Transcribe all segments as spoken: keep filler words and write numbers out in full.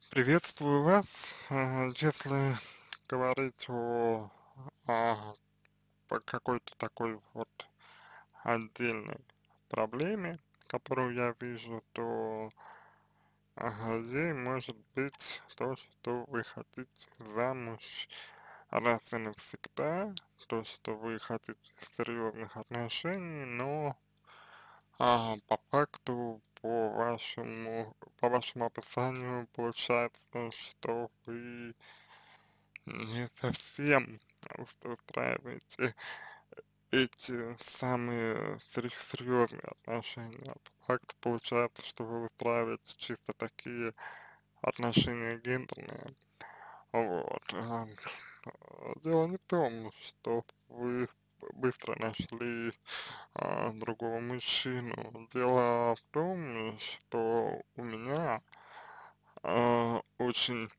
Приветствую вас. Э, Если говорить о, а, по какой-то такой вот отдельной проблеме, которую я вижу, то ага, ей может быть то, что вы хотите замуж раз и навсегда, то, что вы хотите серьезных отношений, но а, по факту, по вашему, по вашему описанию получается, что вы не совсем ус- устраиваете эти самые сер- серьезные отношения. По факту получается, что вы устраиваете чисто такие отношения гендерные. Вот. а, а, Дело не в том, что вы быстро нашли а, другого мужчину. Дело в том, что у меня а, очень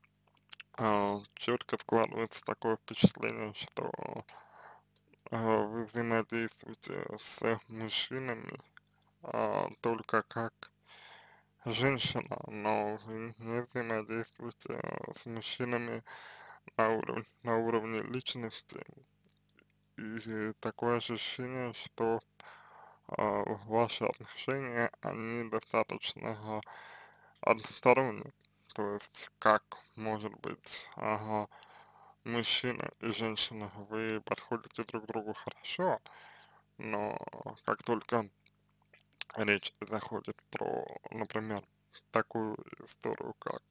четко складывается такое впечатление, что а, вы взаимодействуете с мужчинами а, только как женщина, но вы не взаимодействуете а, с мужчинами на уровне, на уровне личности. И такое ощущение, что а, ваши отношения, они достаточно а, односторонние. То есть, как может быть, ага, мужчина и женщина, вы подходите друг другу хорошо, но как только речь заходит про, например, такую историю, как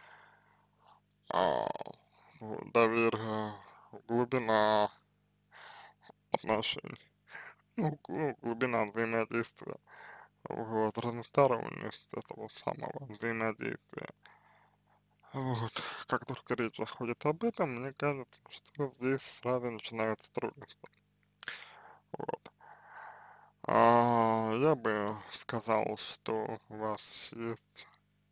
а, ну, доверие, глубина отношений, ну, г- глубина взаимодействия, вот, разносторонность этого самого взаимодействия. Вот, как только речь заходит об этом, мне кажется, что здесь сразу начинаются трудности. Вот. А, я бы сказал, что у вас есть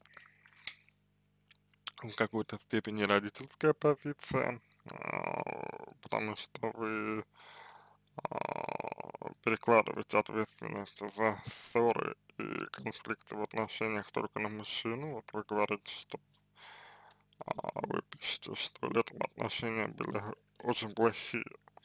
в какой-то степени родительская позиция, а, потому что вы а, перекладываете ответственность за ссоры и конфликты в отношениях только на мужчину. Вот вы говорите, что а, вы пишете, что летом отношения были очень плохие.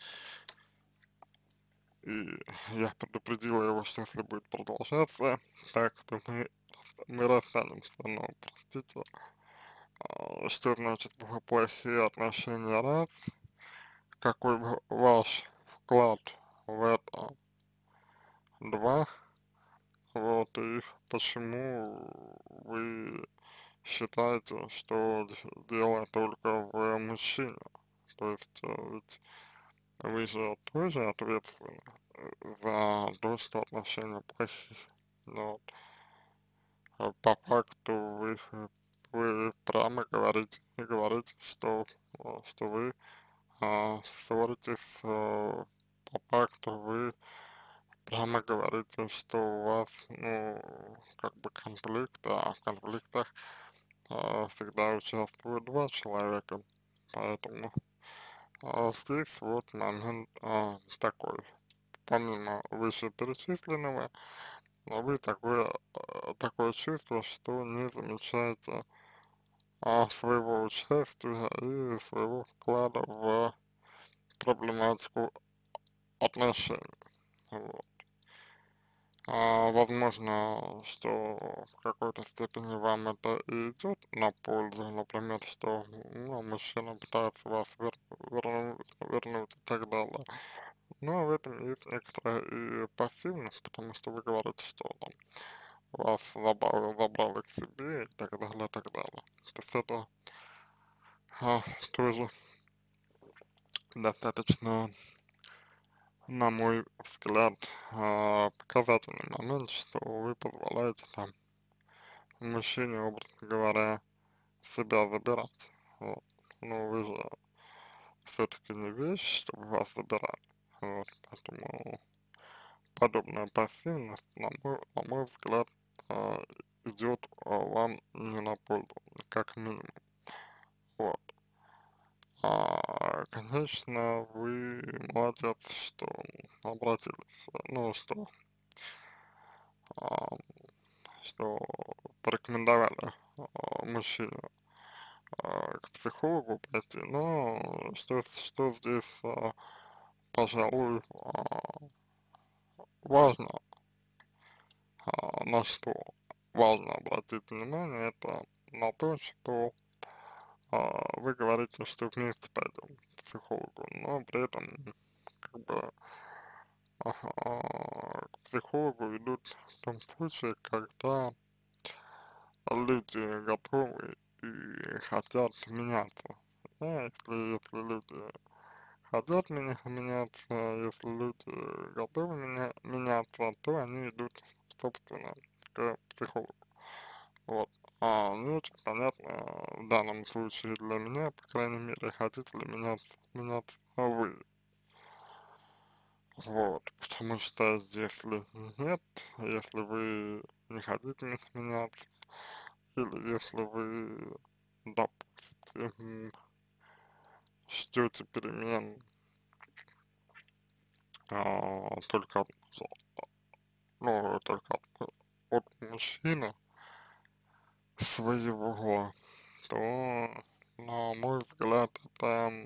И я предупредила его, что если будет продолжаться так, то мы, мы расстанемся. Но, простите, а, что значит пла- плохие отношения раз? Какой в- ваш вклад в это два? Вот, и почему вы считаете, что д- дело только в мужчине? То есть, э, ведь вы же тоже ответственны э, за то, что отношения плохие. Но вот, а по факту вы, э, вы прямо говорите и говорите, что, э, что вы а, ссоритесь, э, по факту вы прямо говорите, что у вас, ну, как бы конфликт, а в конфликтах а, всегда участвуют два человека. Поэтому а, здесь вот момент а, такой. Помимо вышеперечисленного, а вы такое, а, такое чувство, что не замечаете а, своего участия и своего вклада в проблематику отношений. Вот. А, возможно, что в какой-то степени вам это и идет на пользу, например, что ну, мужчина пытается вас вер- верну- вернуть и так далее. Но в этом есть некоторая и пассивность, потому что вы говорите, что там вас забрали, забрали к себе и так далее, и так далее. То есть это а, тоже достаточно, на мой взгляд, а, показательный момент, что вы позволяете там мужчине, образно говоря, себя забирать. Вот. Но вы же все-таки не вещь, чтобы вас забирали. Вот. Поэтому подобная пассивность, на мой, на мой взгляд, а, идет а, вам не на пользу, как минимум. Вот. А, конечно, вы молодец, что обратились, ну, что, а, что порекомендовали а, мужчине а, к психологу пойти, но что, что здесь, а, пожалуй, а, важно, а, на что важно обратить внимание, это на то, что а, вы говорите, что вместе пойдем к психологу, но при этом как бы ага, к психологу идут в том случае, когда люди готовы и хотят меняться. Да, если, если люди хотят меня, меняться, если люди готовы меня, меняться, то они идут, собственно, к психологу. Вот. А не очень понятно в данном случае для меня, по крайней мере, хотите ли меняться, меняться вы. Вот, потому что если нет, если вы не хотите ме- меняться, или если вы, допустим, ждете перемен а, только от, ну, только от, от мужчины своего, то, на мой взгляд, это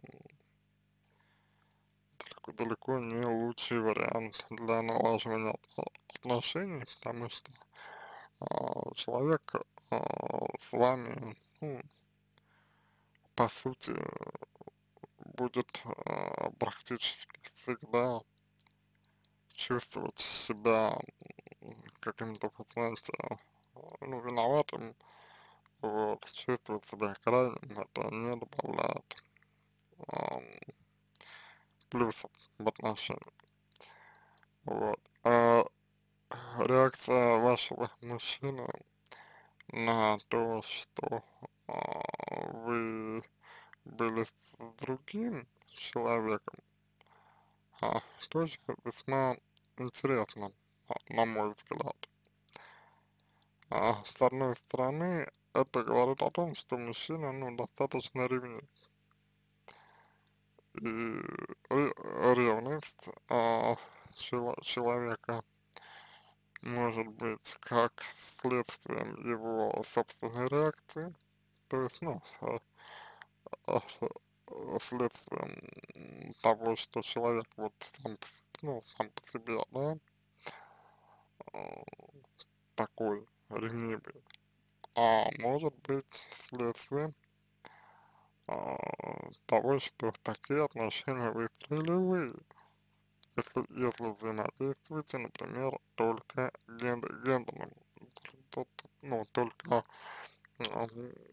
далеко, далеко не лучший вариант для налаживания от- отношений, потому что а, человек а, с вами, ну, по сути, будет а, практически всегда чувствовать себя м, каким-то, вот, знаете, а, ну, виноватым, вот, чувствовать себя крайним, это не добавляет ам, плюсов в отношениях, вот. А реакция вашего мужчины на то, что а, вы были с другим человеком, а, тоже весьма интересно, а, на мой взгляд. А, с одной стороны, это говорит о том, что мужчина, ну, достаточно ревнив. И ре- ревность а, чело- человека может быть как следствием его собственной реакции, то есть, ну, с- а, с- следствием того, что человек вот сам, по се- ну, сам по себе, да, а, такой ревнивый, а может быть следствием а, того, что такие отношения выстроили вы, если, если взаимодействуете, например, только ген, гендерным, т- т- ну, только ам,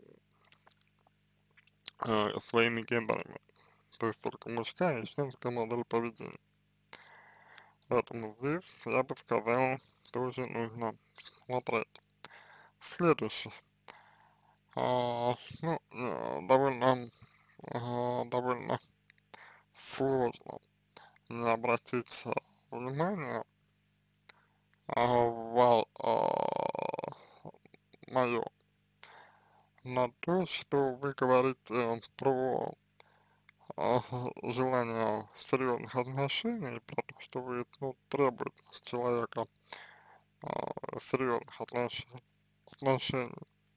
э, своими гендерами, то есть только мужская и женская модель поведения. Поэтому здесь, я бы сказал, тоже нужно смотреть. Следующее. А, ну, э, довольно, а, довольно сложно не обратить а, внимание а, ва, а, мое на то, что вы говорите про а, желание серьезных отношений, про то, что вы, ну, требуете от человека а, серьезных отношений, отношений,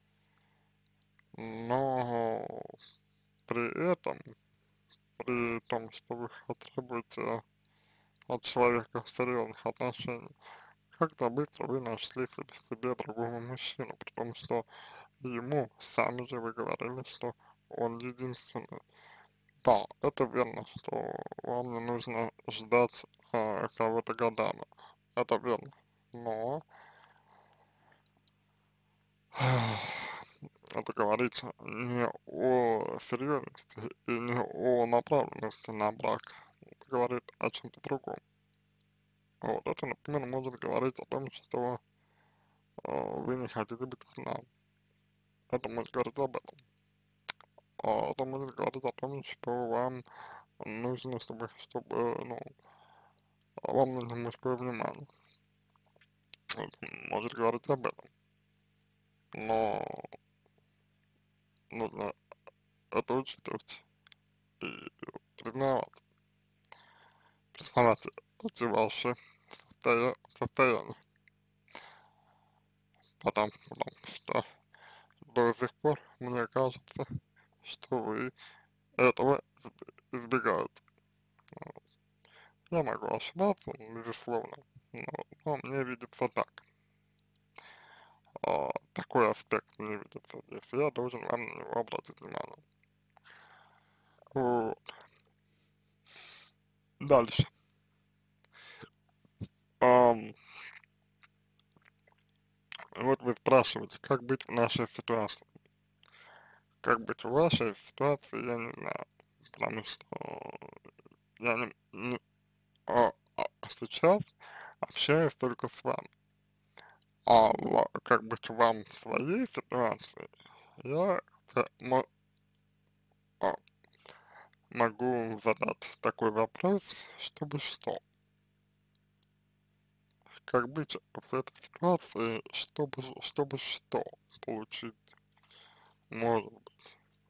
но при этом, при том, что вы требуете от человека серьезных отношений, как-то быстро вы нашли себе, себе другого мужчину, потому что ему, сами же вы говорили, что он единственный. Да, это верно, что вам не нужно ждать а, кого-то годами, это верно, но это говорит не о серьезности и не о направленности на брак, это говорит о чем-то другом. Вот, это, например, может говорить о том, что а, вы не хотите быть одна, это может говорить об этом. А, это может говорить о том, что вам нужно, чтобы, чтобы, ну, вам нужно мужское внимание. Это может говорить об этом. Но нужно это учитывать и признавать, признавать эти ваши состоя- состояния, потому, потому что до сих пор мне кажется, что вы этого избегаете. Вот. Я могу ошибаться, безусловно, но, но мне видится так. А, такой аспект мне видится здесь, и я должен вам на него обратить внимание. Вот. Дальше. Ам, вот вы спрашиваете, как быть в нашей ситуации. Как быть в вашей ситуации, я не знаю, потому что я не, не- а, а, сейчас общаюсь только с вами. А ва- как быть вам в своей ситуации, я те- мо- а, могу задать такой вопрос, чтобы что? Как быть в этой ситуации, чтобы, чтобы что получить, может быть.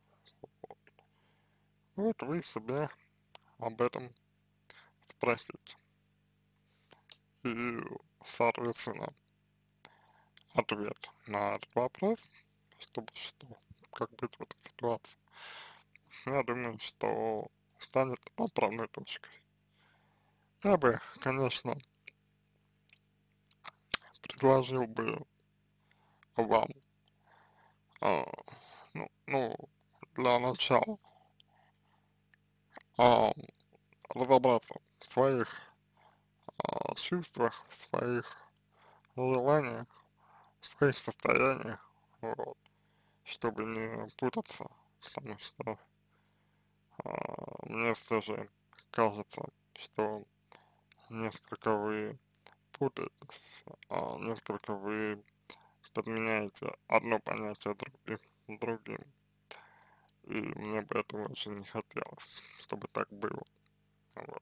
Вот вы себя об этом спросите. И, соответственно, ответ на этот вопрос, чтобы что, как быть в этой ситуации, я думаю, что станет отправной точкой. Я бы, конечно, предложил бы вам, а, ну, ну, для начала, а, разобраться в своих а, чувствах, в своих желаниях, в своих состояниях, вот, чтобы не путаться, потому что а, мне все же кажется, что несколько вы путаетесь, а, несколько вы подменяете одно понятие другим, другим, и мне бы этого очень не хотелось, чтобы так было, вот.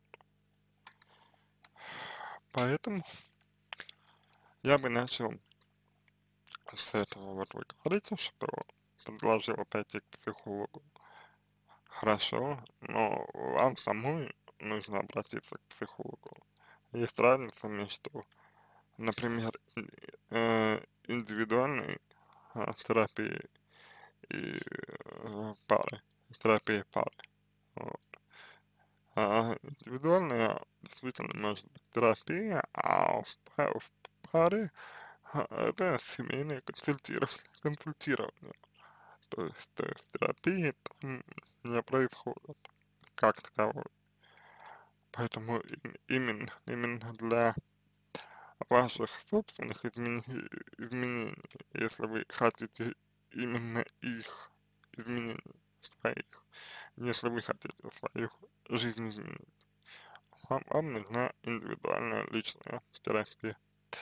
Поэтому я бы начал с этого. Вот вы говорите, что предложила пойти к психологу. Хорошо, но вам самой нужно обратиться к психологу. Есть разница между, например, и- э, индивидуальной а, терапией и э, пары, терапией пары. Вот. А индивидуальная действительно может быть терапия, а в, па- в паре а, это семейное консультирование, консультирование. То есть, то есть терапии там не происходит как таковой. Поэтому им- именно, именно для ваших собственных измени- изменений, если вы хотите именно их изменений своих, если вы хотите свою жизнь изменить, вам, вам нужна индивидуальная личная терапия.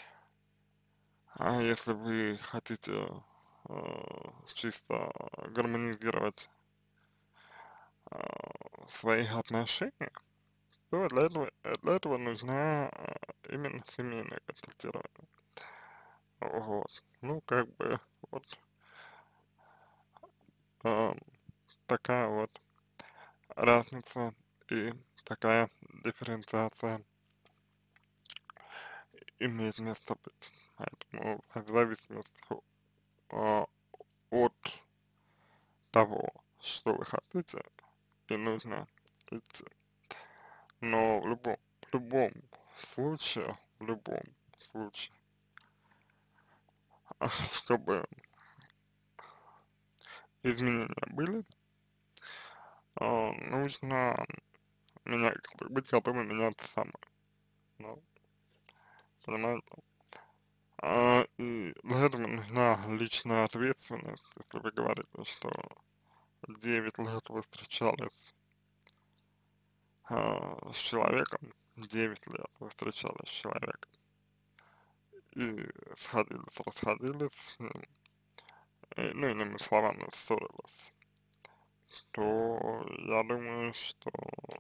А если вы хотите э, чисто гармонизировать э, свои отношения, то для этого, э, для этого нужна э, именно семейное консультирование. Вот. Ну, как бы, вот э, такая вот разница и такая дифференциация имеет место быть. Поэтому в зависимости э, от того, что вы хотите, и нужно идти. Но в любом, в любом случае, в любом случае, чтобы изменения были, а, нужно меня, быть готовым меняться самой. Ну, понимаете? А, и для этого нужна личная ответственность. Если вы говорите, что девять лет вы встречались а, с человеком, девять лет вы встречались с человеком, и сходились, расходились с ним, и, ну, иными словами, ссорились, то я думаю, что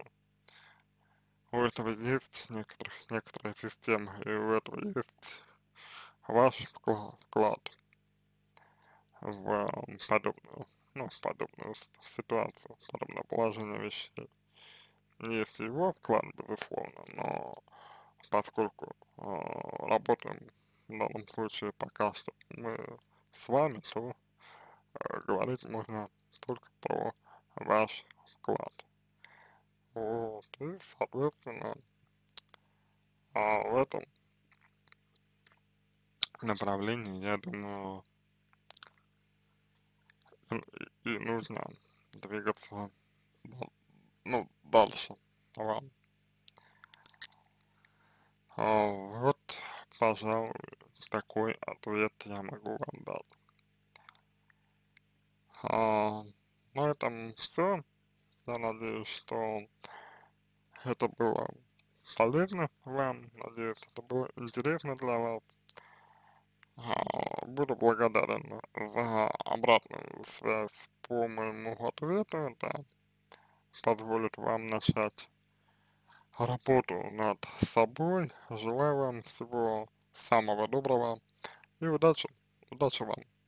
у этого есть некоторых, некоторая система, и у этого есть ваш вкла- вклад в ам, подобную, ну, в подобную с- ситуацию, в подобное положение вещей. Есть его вклад, безусловно, но поскольку а, работаем в данном случае пока что мы с вами, то э, говорить можно только про ваш вклад. Вот, и, соответственно, а, в этом направлении, я думаю, н- и нужно двигаться, да- ну, дальше вам. А, вот, пожалуй, такой ответ я могу вам дать. А, на этом все. Я надеюсь, что это было полезно вам, надеюсь, это было интересно для вас. А, буду благодарен за обратную связь по моему ответу. Это позволит вам начать работу над собой. Желаю вам всего самого доброго и удачи. Удачи вам.